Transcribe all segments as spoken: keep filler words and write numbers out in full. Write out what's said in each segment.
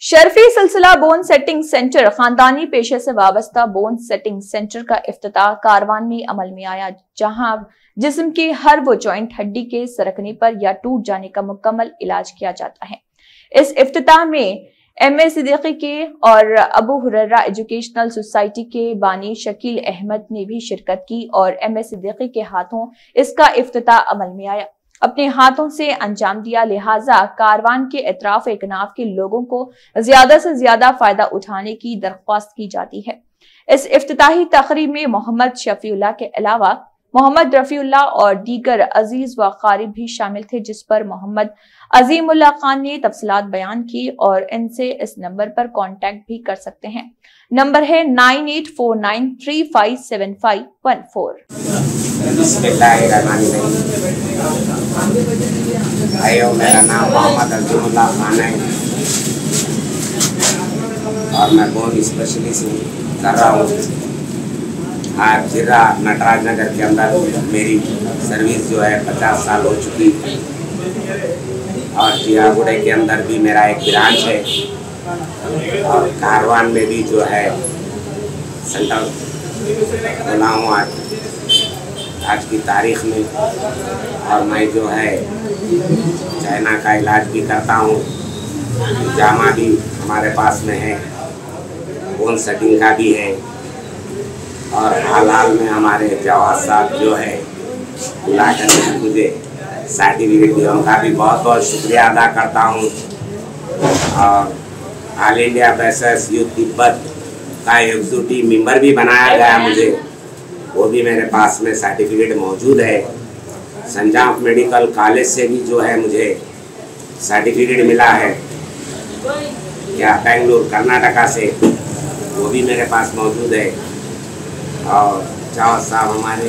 शर्फी सिलसिला bone setting centre खानदानी पेशे से वाबस्ता बोन सेटिंग सेंटर का इफ्तिताह कारवान में अमल में आया, जहां जिस्म के हर वो जॉइंट हड्डी के सरकने पर या टूट जाने का मुकम्मल इलाज किया जाता है। इस इफ्तिताह में एम ए सिद्दीकी के और अबू हुरैरा एजुकेशनल सोसाइटी के बानी शकील अहमद ने भी शिरकत की और एम ए सिद्दीकी के हाथों इसका इफ्तिताह अमल में आया अपने हाथों से अंजाम दिया। लिहाजा कारवान के इतराफ एकनाफ के लोगों को ज्यादा से ज्यादा फायदा उठाने की दरख्वास्त की जाती है। इस इफ्तिताही तकरीब में मोहम्मद शफीउल्लाह के अलावा मोहम्मद रफीउल्लाह और दीगर अजीज व क़ारिब भी शामिल थे, जिस पर मोहम्मद अजीमुल्लाह खान ने तफसीलात बयान की और इनसे इस नंबर पर कांटेक्ट भी कर सकते हैं। नंबर है nine eight four nine three five seven five one four. आयो, मेरा नाम मोहम्मद अजीमुल्लाह खान है और मैं बोन स्पेशलिस्ट कर रहा हूँ। आज जिला नटराज नगर के अंदर मेरी सर्विस जो है पचास साल हो चुकी और जियागुड़े के अंदर भी मेरा एक ब्रांच है और कारवान में भी जो है सेंटर खोला हूँ आज आज की तारीख में। और मैं जो है चाइना का इलाज भी करता हूँ, जामा भी हमारे पास में है, बोन सेटिंग का भी है और हाल हाल में हमारे जवाब साहब जो है बुला कर मुझे सर्टिफिकेट दिया, उनका भी बहुत बहुत शुक्रिया अदा करता हूँ। और all India basis youth Tibet का एग्जीक्यूटिव मेंबर भी बनाया गया मुझे, वो भी मेरे पास में सर्टिफिकेट मौजूद है। संजाफ मेडिकल कॉलेज से भी जो है मुझे सर्टिफिकेट मिला है, क्या बेंगलुरु कर्नाटका से, वो भी मेरे पास मौजूद है। और जावद साहब हमारे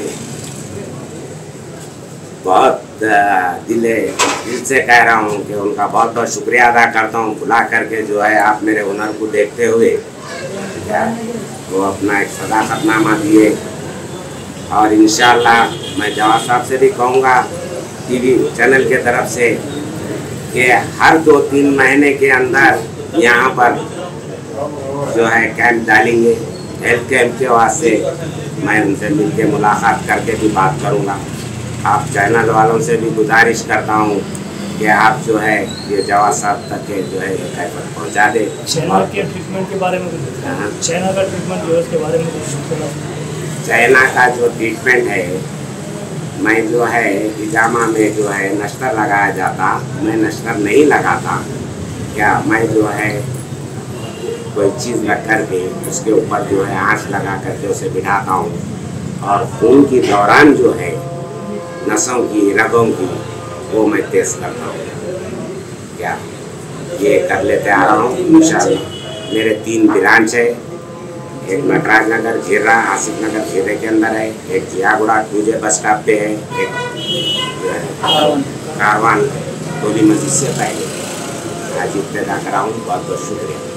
बहुत दिले दिल से कह रहा हूँ कि उनका बहुत बहुत शुक्रिया अदा करता हूँ, बुला करके जो है आप मेरे हुनर को देखते हुए क्या वो अपना एक सदाकतनामा दिए। और इंशाअल्लाह मैं जवाब साहब से भी कहूँगा टीवी चैनल के तरफ से कि हर दो तीन महीने के अंदर यहाँ पर जो है कैंप डालेंगे हेल्थ कैंप के वास्ते। मैं उनसे मिलकर मुलाकात करके भी बात करूँगा। आप चैनल वालों से भी गुजारिश करता हूँ कि आप जो है ये जवाब साहब तक के जो है कैफियत पहुँचा दे। चाइना के ट्रीटमेंट के बारे में चाइना का ट्रीटमेंट जो है उसके बारे में चाइना का जो ट्रीटमेंट है, मैं जो है हिजामा में जो है नश्तर लगाया जाता, मैं नश्तर नहीं लगाता। क्या मैं जो है कोई चीज़ रख करके उसके ऊपर जो है आँच लगा करके उसे बिठाता हूँ और खून की दौरान जो है नसों की रगों की वो मैं तेज़ करता हूँ। क्या ये कर लेते आ रहा हूँ इंशाअल्लाह। मेरे तीन ब्रांच है, एक नटराज नगर झीरा आसिफ नगर झीरे के अंदर है, एक जियागुड़ा टूजे बस स्टॉप पे है, एक कारवान टोली मस्जिद से पहले। आज इब्तिदा कर रहा हूँ। बहुत बहुत शुक्रिया।